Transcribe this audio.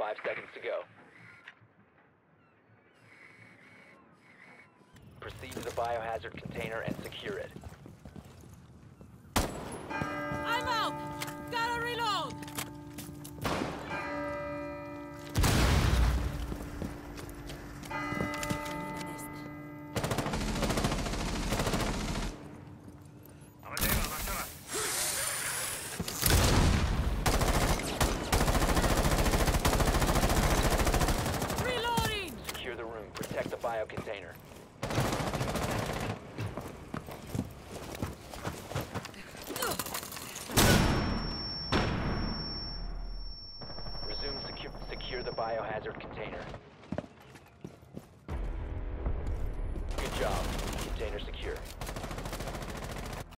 5 seconds to go. Proceed to the biohazard container and secure it. I'm out! Gotta reload! Reloading! Secure the room. Protect the bio container. Resume secure the biohazard container. Good job. Container secure.